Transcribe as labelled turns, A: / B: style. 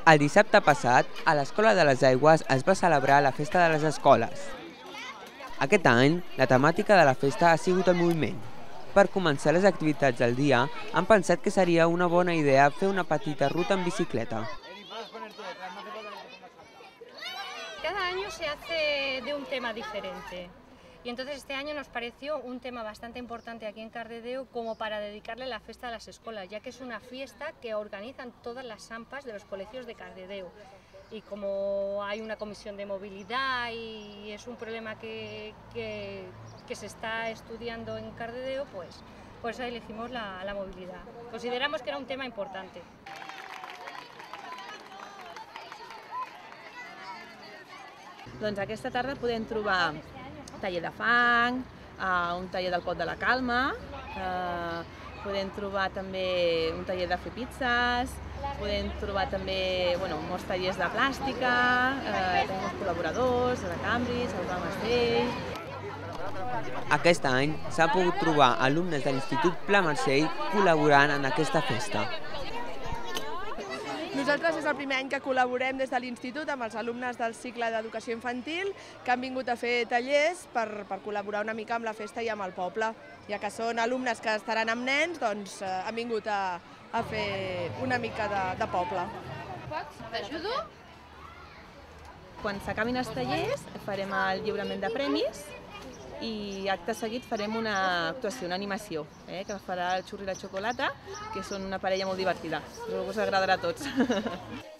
A: El dissabte passat, a l'Escola de les Aigües es va celebrar la Festa de les Escoles. Aquest any, la temàtica de la festa ha sigut el moviment. Per començar les activitats del dia, han pensat que seria una bona idea fer una petita ruta en bicicleta.
B: Cada año se hace de un tema diferente. Y entonces este año nos pareció un tema bastante importante aquí en Cardedeu como para dedicarle la Festa de las Escolas, ya que es una fiesta que organizan todas las AMPAs de los colegios de Cardedeu. Y como hay una comisión de movilidad y es un problema que se está estudiando en Cardedeu, pues por eso elegimos la movilidad. Consideramos que era un tema importante.
C: Doncs aquesta tarda podem trobar taller de fang, un taller del pot de la calma, podem trobar també un taller de fer pizzas, podem trobar també molts tallers de plàstica, tenim uns col·laboradors de Cambridge, el Pla Marcell.
A: Aquest any s'han pogut trobar alumnes de l'Institut Pla Marcell col·laborant en aquesta festa.
D: Nosaltres és el primer any que col·laborem des de l'Institut amb els alumnes del cicle d'educació infantil que han vingut a fer tallers per col·laborar una mica amb la festa i amb el poble. Ja que són alumnes que estaran amb nens, doncs han vingut a fer una mica de poble.
B: T'ajudo?
C: Quan s'acabin els tallers farem el lliurament de premis i acte seguit farem una actuació, una animació, que farà el Xurri i la Xocolata, que són una parella molt divertida. Us agradarà a tots.